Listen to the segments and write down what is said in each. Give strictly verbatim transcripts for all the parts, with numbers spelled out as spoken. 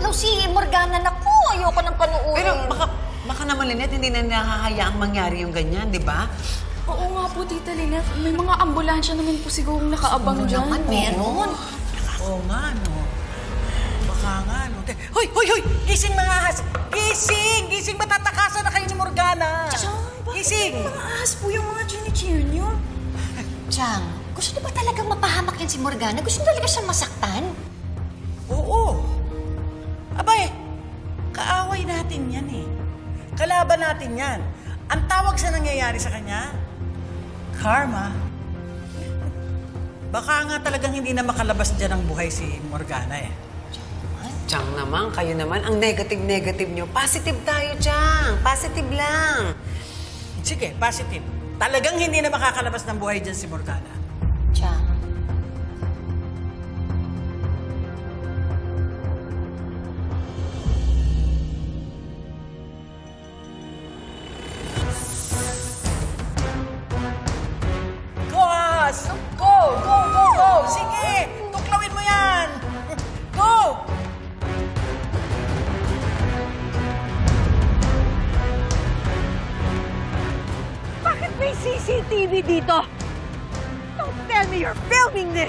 gumagalaw si Morgana. Naku, ayoko nang panuorin. Pero baka, baka naman, Lynette, hindi na nakahayaang mangyari yung ganyan, di ba? Oo nga po, Tita Lynette. May mga ambulansya naman po sigurong nakaabang dyan. Naman, meron. Oo nga, no. Baka nga, no. Hoy, hoy, hoy! Gising mga ahas! Gising! Gising! Matatakasan na kayo ni Morgana! Chang, bakit gising! mga ahas po yung mga chini-cheer niyo? Chang, gusto niyo ba talagang mapahamak yan si Morgana? Gusto niyo talaga siyang masaktan? Oo. Abay, kaaway natin yan eh. Kalaban natin yan. Ang tawag sa nangyayari sa kanya, karma. Baka nga talagang hindi na makalabas dyan ang buhay si Morgana eh. Chang naman, kayo naman, ang negative-negative nyo. Positive tayo, Chang. Positive lang. Sige, positive. Talagang hindi na makakalabas ng buhay dyan si Morgana. Chang. Go, ahas! Go! Go, go, go! Sige! Tuklawin mo yan! Go! Bakit may C C T V dito? Don't tell me you're filming this!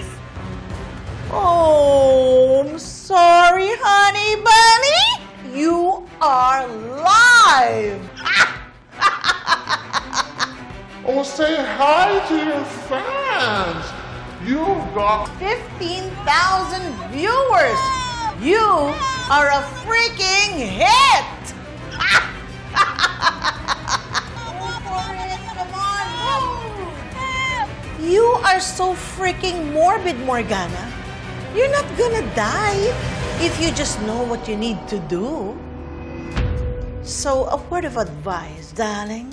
Oh, I'm sorry, honey bunny. You are live. Oh, say hi to your fans. You've got fifteen thousand viewers. You are a freaking hit. Go for it, come on. You are so freaking morbid, Morgana. You're not gonna die if you just know what you need to do. So, a word of advice, darling.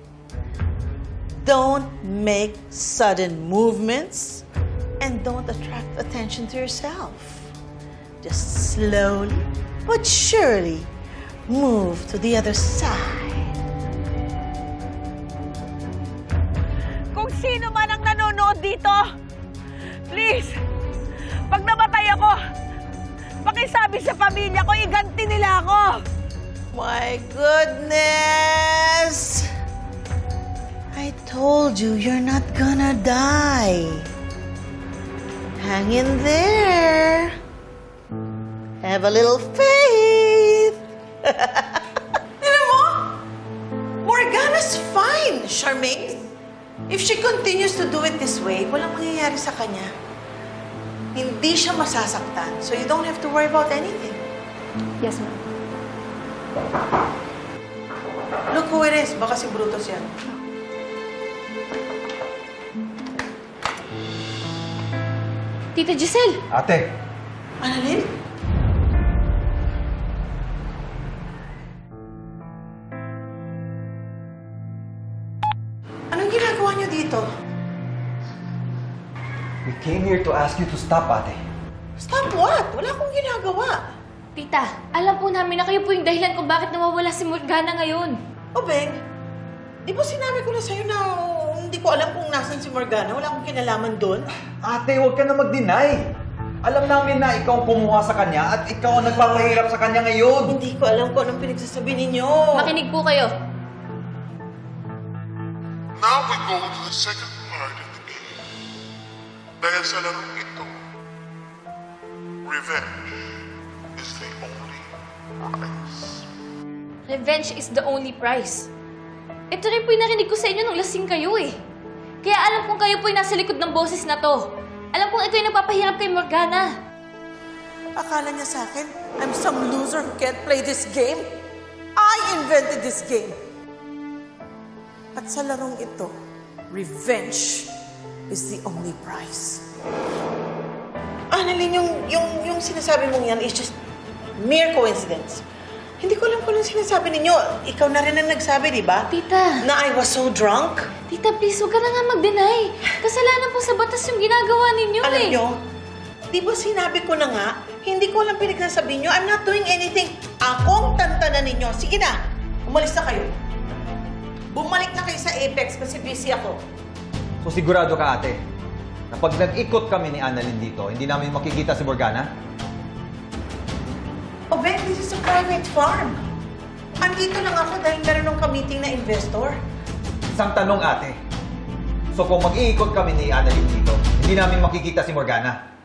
Don't make sudden movements and don't attract attention to yourself. Just slowly but surely move to the other side. Kung sino man ang nanonood dito, please, pag namatay ako, pakisabi sa pamilya ko, iganti nila ako. My goodness! I told you, you're not gonna die. Hang in there. Have a little faith. Alam mo, Morgana's fine, Charmaine. If she continues to do it this way, walang mangyayari sa kanya. Hindi siya masasaktan, so you don't have to worry about anything. Yes, ma'am. Look who it is. Baka si Brutus yan. Tita Giselle! Ate! Annalyn? Anong ginagawa niyo dito? We came here to ask you to stop, ate. Stop what? Wala akong ginagawa. Tita, alam po namin na kayo po yung dahilan kung bakit nawawala si Morgana ngayon. O, Beng, di ba sinabi ko na sa'yo na hindi ko alam kung nasan si Morgana? Wala akong kinalaman doon. Ate, huwag ka na mag-deny. Alam namin na ikaw ang kumuha sa kanya at ikaw ang nagpapahirap sa kanya ngayon. Hindi ko alam kung anong pinagsasabi ninyo. Makinig po kayo. Now we go to the second part of the game. Dahil sa larong ito, revenge is the only prize. Revenge is the only prize. Ito rin po yung narinig ko sa inyo nung lasing kayo eh. Kaya alam kong kayo po yung nasa likod ng boses na to. Alam kong ito yung nagpapahirap kay Morgana. Akala niya sa akin, I'm some loser who can't play this game? I invented this game. At sa larong ito, revenge is the only prize. Annalyn, yung, yung, yung sinasabi mong yan is just mere coincidence. Hindi ko alam kung anong sinasabi ninyo. Ikaw na rin ang nagsabi, di ba? Tita. Na I was so drunk? Tita, please, huwag ka na nga mag-deny. Kasalanan po sa batas yung ginagawa ninyo Alam eh. nyo, di ba sinabi ko na nga, hindi ko alam pinagsasabi nyo, I'm not doing anything. Akong tantanan ninyo. Sige na, umalis na kayo. Bumalik na kayo sa Apex kasi busy ako. So sigurado ka, ate, na pag nag-ikot kami ni Annalyn dito, hindi namin makikita si Morgana? Oh, Ben, this is a private farm. Andito lang ako dahil meron ng ka-meeting na investor. Isang tanong, ate. So kung mag-iikot kami ni Annalyn dito, hindi namin makikita si Morgana.